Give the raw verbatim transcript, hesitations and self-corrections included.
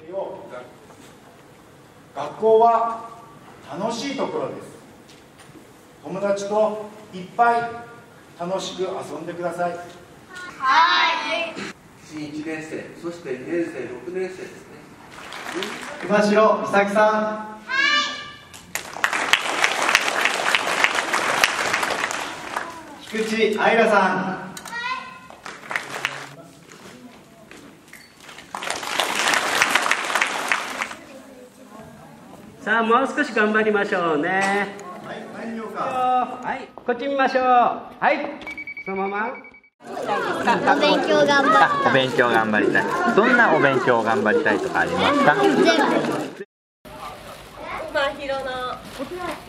学校は楽しいところです。友達といっぱい楽しく遊んでください。 はい。 新いちねん生、そしてにねん生、ろくねん生ですね。 熊代美咲さん。 はい。 菊池愛良さん。 さあ、もう少し頑張りましょうね。 はい、何見ようか。 はい、こっち見ましょう。はい、そのまま。 お勉強頑張った。 お勉強頑張りたい。どんなお勉強を頑張りたいとかありますか？ 全部。 まひろの